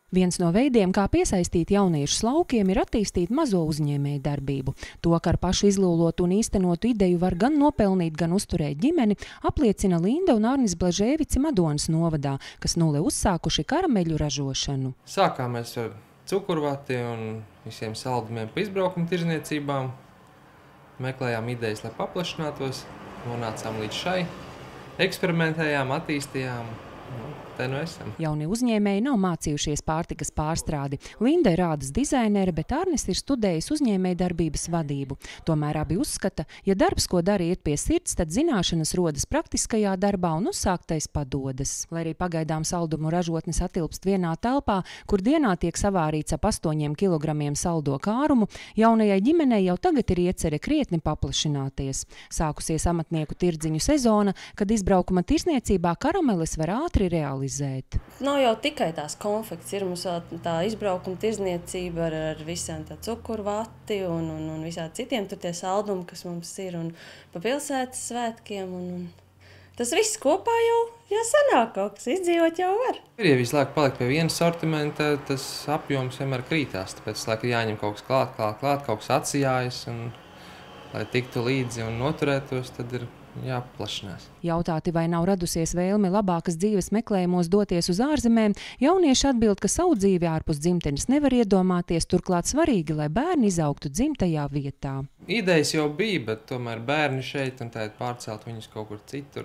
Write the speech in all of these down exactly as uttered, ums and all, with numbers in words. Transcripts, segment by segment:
Viens no veidiem, kā piesaistīt jauniešus laukiem, ir attīstīt mazo uzņēmēju darbību. To, ka ar pašu izlūlotu un īstenotu ideju var gan nopelnīt, gan uzturēt ģimeni, apliecina Linda un Arnis Blažēvici Madonas novadā, kas nulle uzsākuši karameļu ražošanu. Sākām mēs ar cukurvati un visiem saldumiem pa izbraukumu tirzniecībām. Meklējām idejas, lai paplašinātos, nonācām līdz šai, eksperimentējām, attīstījām. Nu, te nu esam. Jaunie uzņēmēji nav mācījušies pārtikas pārstrādi. Linda ir rādas dizainere, bet Arnis ir studējis uzņēmēju darbības vadību. Tomēr abi uzskata, ja darbs, ko dara, iet pie sirds, tad zināšanas rodas praktiskajā darbā un uzsāktais padodas. Lai arī pagaidām saldumu ražotnes atilpst vienā telpā, kur dienā tiek savārīts ap astoņiem kilogramiem saldo kārumu, jaunajai ģimenei jau tagad ir iecerē krietni paplašināties. Sākusies amatnieku tirdziņu sezona, kad izbraukuma tirsniecībā karameles var ātri realizēt. Nav jau tikai tās konfekts, ir mums tā izbraukuma tirzniecība ar, ar visiem tā cukurvati un, un, un visādi citiem tur tie saldumi, kas mums ir, un pa pilsētas svētkiem. Un, un tas viss kopā jau, jau sanāk kaut kas, izdzīvot jau var. Ir, ja visu laiku palikt pie viena sortimenta, tas apjoms vienmēr krītās, tāpēc laiku jāņem kaut kas klāt, klāt, klāt, kaut kas atsijājas, un lai tiktu līdzi un noturētos, tad ir jāpaplašinās. Jautāti, vai nav radusies vēlme labākas dzīves meklējumos doties uz ārzemēm, jaunieši atbild, ka savu dzīvi ārpus dzimtenes nevar iedomāties, turklāt svarīgi, lai bērni izaugtu dzimtajā vietā. Idejas jau bija, bet tomēr bērni šeit un tātad pārcelt viņus kaut kur citur,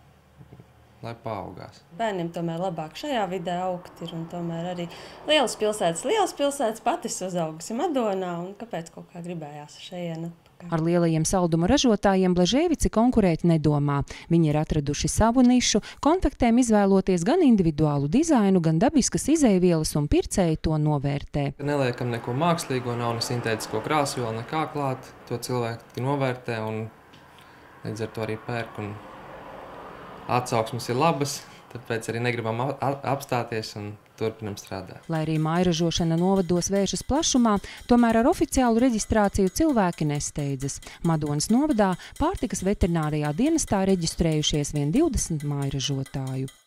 lai paaugās. Bērniem tomēr labāk šajā vidē augt ir, un tomēr arī lielas pilsētas, lielas pilsētas patis uzaugusi Madonā, un kāpēc kaut kā gribējās šajien atpakaļ. Ar lielajiem saldumu ražotājiem Blažēvici konkurēt nedomā. Viņi ir atraduši savu nišu, konfektēm izvēloties gan individuālu dizainu, gan dabiskas izejvielas, un pircēji to novērtē. Neliekam neko mākslīgo, nav ne sintētisko krāsu vēl nekā klāt, to cilvēki novērtē un līdz ar to arī pērk. Un atsauksmes ir labas, tāpēc arī negribam apstāties un turpinam strādāt. Lai arī mājražošana novados vēršas plašumā, tomēr ar oficiālu reģistrāciju cilvēki nesteidzas. Madonas novadā pārtikas veterinārijā dienestā reģistrējušies vien divdesmit mājražotāju.